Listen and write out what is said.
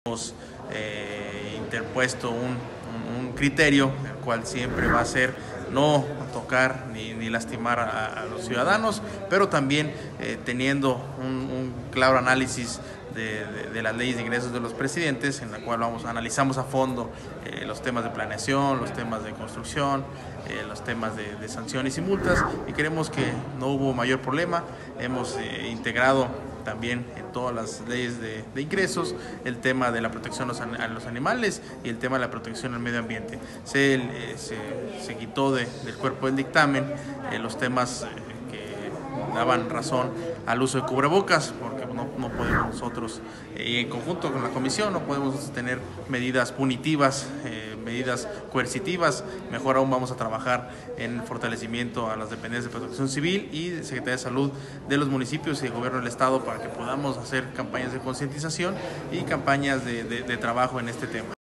Hemos interpuesto un criterio, el cual siempre va a ser no tocar ni lastimar a los ciudadanos, pero también teniendo un claro análisis de las leyes de ingresos de los presidentes, en la cual analizamos a fondo los temas de planeación, los temas de construcción, los temas de sanciones y multas, y creemos que no hubo mayor problema. Hemos integrado también en todas las leyes de ingresos el tema de la protección a los animales y el tema de la protección al medio ambiente. Se quitó del cuerpo del dictamen los temas que daban razón al uso de cubrebocas, porque no podemos nosotros, en conjunto con la comisión, no podemos tener medidas punitivas, medidas coercitivas. Mejor aún vamos a trabajar en fortalecimiento a las dependencias de protección civil y de Secretaría de Salud de los municipios y de gobierno del estado, para que podamos hacer campañas de concientización y campañas de trabajo en este tema.